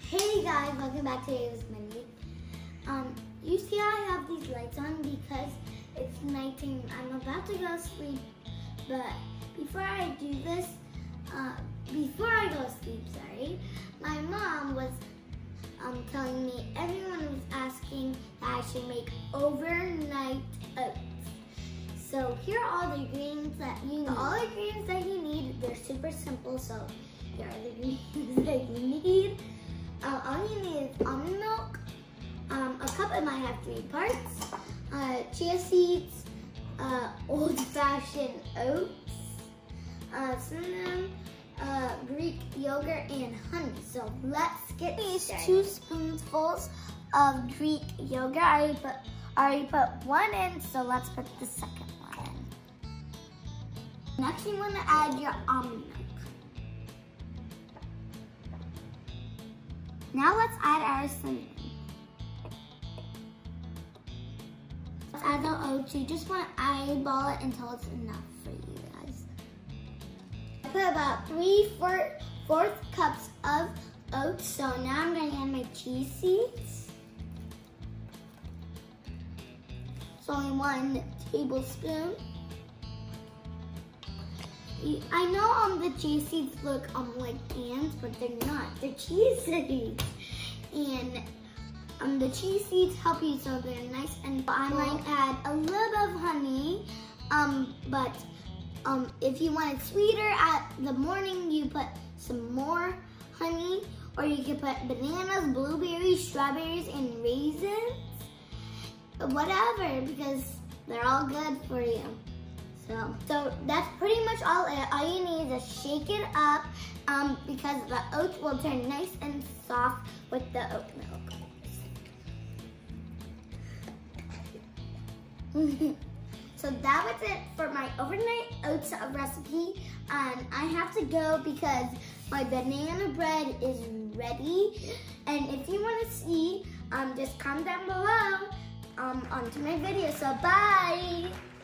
Hey guys, welcome back to today's menu. You see I have these lights on because it's nighttime. I'm about to go to sleep, but before I do this, my mom was telling me everyone was asking that I should make overnight oats. So here are all the ingredients that you need. All the ingredients that you need, they're super simple, so here are the ingredients that you need. All you need is almond milk, a cup, it might have 3 parts, chia seeds, old-fashioned oats, cinnamon, Greek yogurt, and honey. So let's get started. 2 spoonfuls of Greek yogurt. I already put 1 in, so let's put the second one in. Next, you want to add your almond milk. Now let's add our cinnamon. Let's add the oats. You just want to eyeball it until it's enough for you guys. I put about 3/4 cups of oats. So now I'm going to add my chia seeds. It's only 1 tablespoon. I know the chia seeds look like ants, but they're not. They're chia seeds. And the chia seeds help you so they're nice and full. I might add a little bit of honey, but if you want it sweeter at the morning, you put some more honey, or you can put bananas, blueberries, strawberries, and raisins. Whatever, because they're all good for you. So that's pretty much all you need is to shake it up because the oats will turn nice and soft with the oat milk. So that was it for my overnight oats recipe. And I have to go because my banana bread is ready. And if you want to see, just comment down below onto my video. So bye!